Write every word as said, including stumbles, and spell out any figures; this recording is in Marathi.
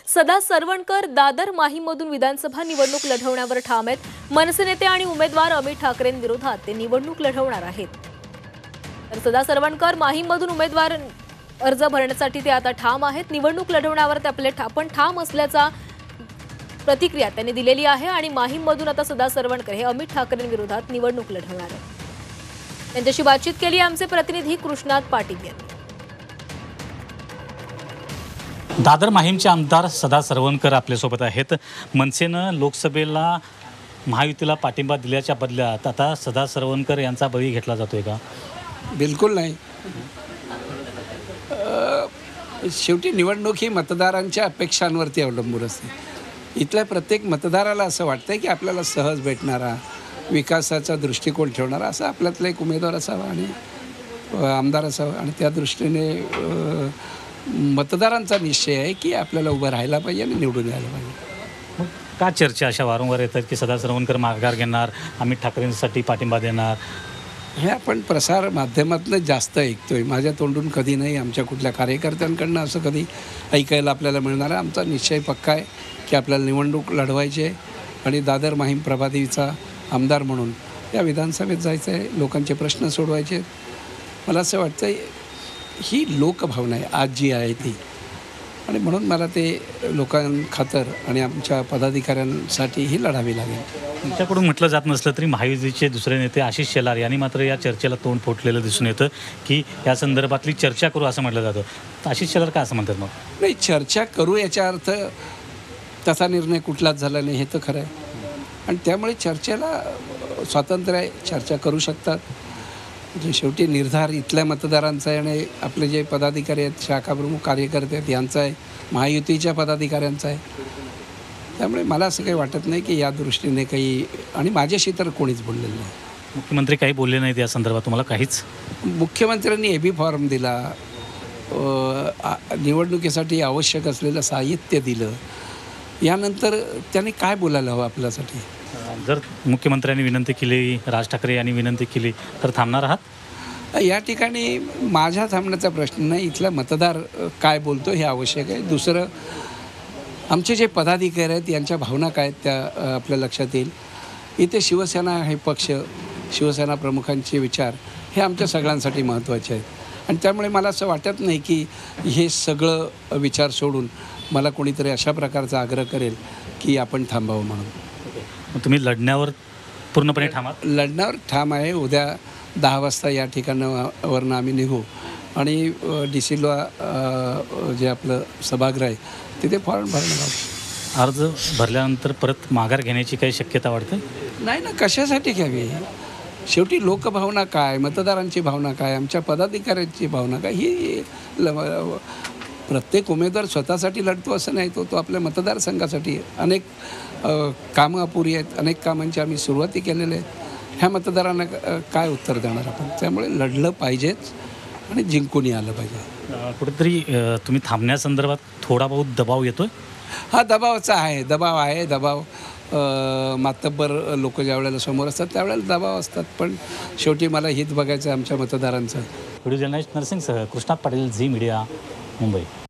सदा सरवणकर दादर माहीमधून विधानसभा निवडणूक लढवण्यावर ठाम आहेत। मनसे नेते आणि उमेदवार अमित ठाकरेंविरोधात ते निवडणूक लढवणार आहेत। तर सदा सरवणकर माहीमधून उमेदवार अर्ज भरण्यासाठी ते आता ठाम आहेत। निवडणूक लढवण्यावर ते आपले आपण ठाम असल्याचा प्रतिक्रिया त्यांनी दिलेली आहे आणि माहीमधून आता सदा सरवणकर हे अमित ठाकरेंविरोधात निवडणूक लढवणार आहेत। त्यांच्याशी बातचीत केली आमचे प्रतिनिधी कृष्णात पाटील यांनी। दादर माहीमचे आमदार सदा सरवणकर आपल्यासोबत आहेत। मनसेनं लोकसभेला महायुतीला पाठिंबा दिल्याच्या बदल्यात आता सदा सरवणकर यांचा बळी घेतला जातोय का? बिलकुल नाही। शेवटी निवडणूक ही मतदारांच्या अपेक्षांवरती अवलंबून असते। इथल्या प्रत्येक मतदाराला असं वाटतं की आपल्याला सहज भेटणारा विकासाचा दृष्टिकोन ठेवणारा असा आपल्यातला एक उमेदवार असावा आणि आमदार असावा आणि त्या दृष्टीने मतदारांचा निश्चय आहे की आपल्याला उभं राहायला पाहिजे आणि निवडून यायला पाहिजे। का चर्चा अशा वारंवार येतात की सदा सरवणकर माघार घेणार, अमित ठाकरेंसाठी पाठिंबा देणार? हे आपण प्रसार माध्यमातून जास्त ऐकतोय। माझ्या तोंडून कधी नाही, आमच्या कुठल्या कार्यकर्त्यांकडनं असं कधी ऐकायला आपल्याला मिळणार आहे। आमचा निश्चय पक्का आहे की आपल्याला निवडणूक लढवायची आहे आणि दादर माहीम प्रभादेवीचा आमदार म्हणून या विधानसभेत जायचं आहे, लोकांचे प्रश्न सोडवायचे आहेत। मला असं वाटतं ही लोकभावना आहे आज जी आहे ती, आणि म्हणून मला ते लोकांखातर आणि आमच्या पदाधिकाऱ्यांसाठी ही लढावी लागेल। तुमच्याकडून म्हटलं जात नसलं तरी महायुतीचे दुसरे नेते आशिष शेलार यांनी मात्र या चर्चेला तोंड फोडलेलं दिसून येतं की या संदर्भातली चर्चा करू असं म्हटलं जातं। आशिष शेलार काय असं म्हणतात? मग नाही, चर्चा करू याचा अर्थ तसा निर्णय कुठलाच झाला नाही हे तर खरं आहे, आणि त्यामुळे चर्चेला स्वातंत्र्य आहे, चर्चा करू शकतात। जे शेवटी निर्धार इथल्या मतदारांचा आहे आणि आपले जे पदाधिकारी आहेत, शाखाप्रमुख कार्यकर्ते आहेत यांचा आहे, महायुतीच्या पदाधिकाऱ्यांचा आहे। त्यामुळे मला असं काही वाटत नाही की या दृष्टीने काही, आणि माझ्याशी तर कोणीच बोललेलं नाही। मुख्यमंत्री काही बोलले नाहीत या संदर्भात तुम्हाला काहीच? मुख्यमंत्र्यांनी ए बी फॉर्म दिला, निवडणुकीसाठी आवश्यक असलेलं साहित्य दिलं, यानंतर त्यांनी काय बोलायला हवं आपल्यासाठी? जर मुख्यमंत्र्यांनी विनंती केली, राज ठाकरे यांनी विनंती केली तर थांबणार आहात? या ठिकाणी माझ्या थांबण्याचा प्रश्न नाही, इथला मतदार काय बोलतो हे आवश्यक आहे। दुसरं, आमचे जे पदाधिकारी आहेत यांच्या भावना काय आहेत त्या आपल्या लक्षात येईल। इथे शिवसेना हे पक्ष, शिवसेना प्रमुखांचे विचार हे आमच्या सगळ्यांसाठी महत्त्वाचे आहेत, आणि त्यामुळे मला असं वाटत नाही की हे सगळं विचार सोडून मला कोणीतरी अशा प्रकारचा आग्रह करेल की आपण थांबावं म्हणून। तुम्ही लढण्यावर पूर्णपणे ठाम आहात? लढण्यावर ठाम आहे। उद्या दहा वाजता या ठिकाणावरनं आम्ही निघू आणि डी सीला जे आपलं सभागृह आहे तिथे फॉर्म भरणार आहोत। अर्ज भरल्यानंतर परत माघार घेण्याची काही शक्यता वाटते? नाही ना, कशासाठी घ्यावी? शेवटी लोकभावना काय, मतदारांची भावना काय, आमच्या पदाधिकाऱ्यांची भावना काय, ही प्रत्येक उमेदवार स्वतःसाठी लढतो असं नाही, तो तो आपल्या मतदारसंघासाठी अनेक कामं अपुरी आहेत, अनेक कामांची आम्ही सुरुवाती केलेल्या आहेत। ह्या मतदारांना काय उत्तर देणार आपण? त्यामुळे लढलं पाहिजेच आणि जिंकूनही आलं पाहिजे। कुठेतरी तुम्ही थांबण्यासंदर्भात थोडा बहुत दबाव येतोय? हा, दबावाचा आहे, दबाव आहे दबाव मातब्बर लोक ज्या वेळेला समोर असतात त्यावेळेला दबाव असतात, पण शेवटी मला हित बघायचं आहे आमच्या मतदारांचं। व्हिडिओ जर्नलिस्ट नरसिंगसह कृष्णात पाटील, झी मीडिया, मुंबई।